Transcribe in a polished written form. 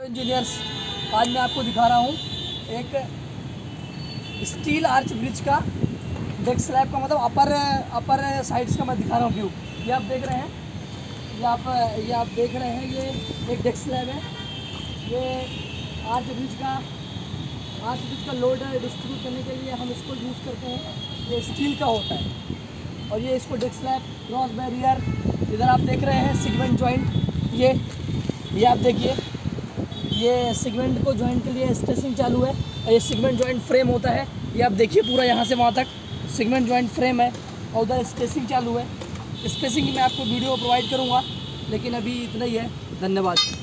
Engineers, आज मैं आपको दिखा रहा हूँ एक स्टील आर्च ब्रिज का डेक स्लैब का, मतलब अपर साइड्स का मैं दिखा रहा हूँ व्यू। ये आप देख रहे हैं, ये आप देख रहे हैं, ये एक डेक स्लैब है। ये आर्च ब्रिज का लोड डिस्ट्रीब्यूट करने के लिए हम इसको यूज़ करते हैं। ये स्टील का होता है और ये इसको डेक स्लैब, क्रॉस बैरियर, इधर आप देख रहे हैं सेगमेंट जॉइंट। ये आप देखिए, ये सेगमेंट को जॉइंट के लिए स्टेसिंग चालू है और ये सेगमेंट जॉइंट फ्रेम होता है। ये आप देखिए, पूरा यहाँ से वहाँ तक सेगमेंट जॉइंट फ्रेम है और उधर स्पेसिंग चालू है। स्पेसिंग मैं आपको वीडियो प्रोवाइड करूँगा, लेकिन अभी इतना ही है। धन्यवाद।